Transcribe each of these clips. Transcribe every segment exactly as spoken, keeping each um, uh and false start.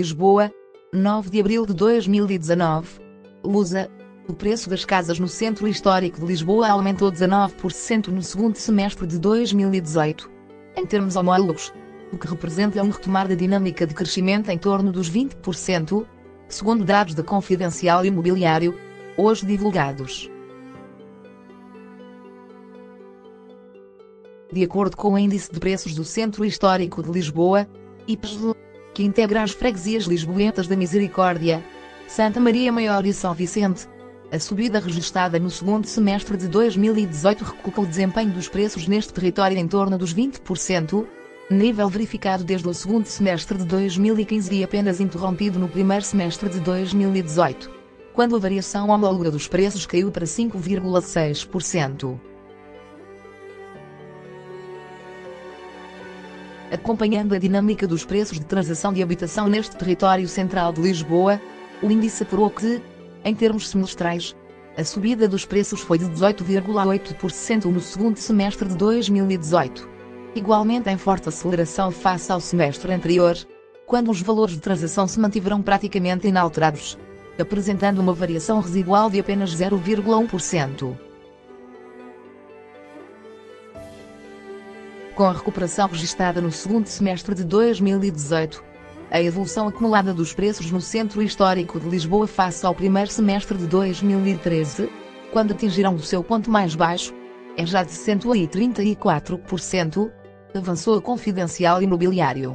Lisboa, nove de abril de dois mil e dezenove. Lusa. O preço das casas no Centro Histórico de Lisboa aumentou dezanove por cento no segundo semestre de dois mil e dezoito. Em termos homólogos, o que representa um retomar da dinâmica de crescimento em torno dos vinte por cento, segundo dados da Confidencial Imobiliário, hoje divulgados. De acordo com o Índice de Preços do Centro Histórico de Lisboa, I P S L, que integra as freguesias lisboetas da Misericórdia, Santa Maria Maior e São Vicente, a subida registada no segundo semestre de dois mil e dezoito recoloca o desempenho dos preços neste território em torno dos vinte por cento, nível verificado desde o segundo semestre de dois mil e quinze e apenas interrompido no primeiro semestre de dois mil e dezoito, quando a variação homóloga dos preços caiu para cinco vírgula seis por cento. Acompanhando a dinâmica dos preços de transação de habitação neste território central de Lisboa, o índice apurou que, em termos semestrais, a subida dos preços foi de dezoito vírgula oito por cento no segundo semestre de dois mil e dezoito, igualmente em forte aceleração face ao semestre anterior, quando os valores de transação se mantiveram praticamente inalterados, apresentando uma variação residual de apenas zero vírgula um por cento. Com a recuperação registada no segundo semestre de dois mil e dezoito, a evolução acumulada dos preços no Centro Histórico de Lisboa face ao primeiro semestre de dois mil e treze, quando atingiram o seu ponto mais baixo, é já de cento e trinta e quatro por cento, avançou a Confidencial Imobiliário.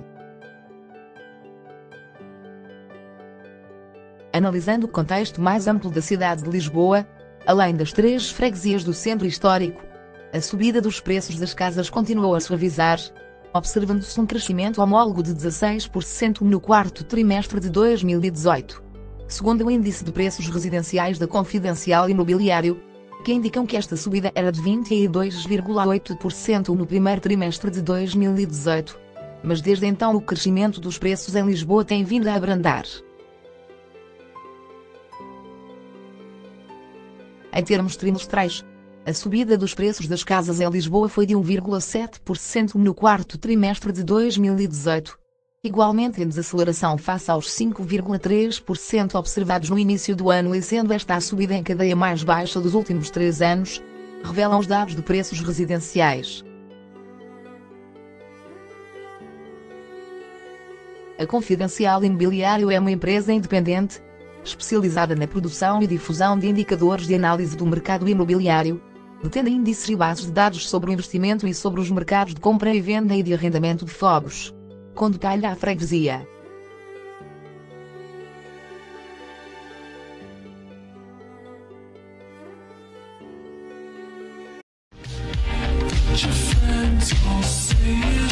Analisando o contexto mais amplo da cidade de Lisboa, além das três freguesias do Centro Histórico, a subida dos preços das casas continuou a suavizar, observando-se um crescimento homólogo de dezasseis por cento no quarto trimestre de dois mil e dezoito, segundo o Índice de Preços Residenciais da Confidencial Imobiliário, que indicam que esta subida era de vinte e dois vírgula oito por cento no primeiro trimestre de dois mil e dezoito, mas desde então o crescimento dos preços em Lisboa tem vindo a abrandar. Em termos trimestrais, a subida dos preços das casas em Lisboa foi de um vírgula sete por cento no quarto trimestre de dois mil e dezoito, igualmente em desaceleração face aos cinco vírgula três por cento observados no início do ano e sendo esta a subida em cadeia mais baixa dos últimos três anos, revelam os dados de preços residenciais. A Confidencial Imobiliário é uma empresa independente, especializada na produção e difusão de indicadores de análise do mercado imobiliário, detendo índices e bases de dados sobre o investimento e sobre os mercados de compra e venda e de arrendamento de fogos, com detalhe à freguesia. Your friends all say